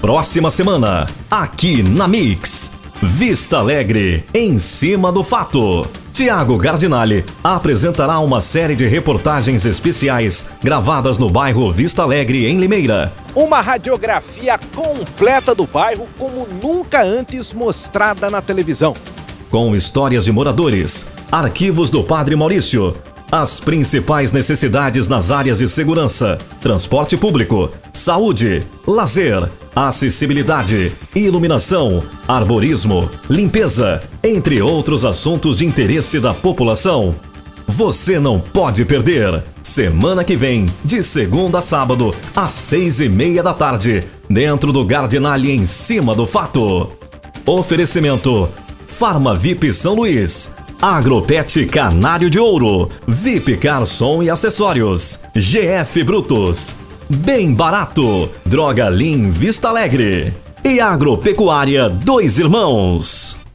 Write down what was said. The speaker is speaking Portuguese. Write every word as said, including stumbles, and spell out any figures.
próxima semana, aqui na Mix. Vista Alegre, em cima do fato. Tiago Gardinali apresentará uma série de reportagens especiais gravadas no bairro Vista Alegre, em Limeira. Uma radiografia completa do bairro como nunca antes mostrada na televisão. Com histórias de moradores, arquivos do Padre Maurício, as principais necessidades nas áreas de segurança, transporte público, saúde, lazer, acessibilidade, iluminação, arborismo, limpeza, entre outros assuntos de interesse da população. Você não pode perder. Semana que vem, de segunda a sábado, às seis e meia da tarde, dentro do Gardinali, em cima do fato. Oferecimento: Farma V I P São Luís, Agropet Canário de Ouro, V I P Car Som e Acessórios, G F Brutos, Bem Barato, Droga Lean Vista Alegre e Agropecuária Dois Irmãos.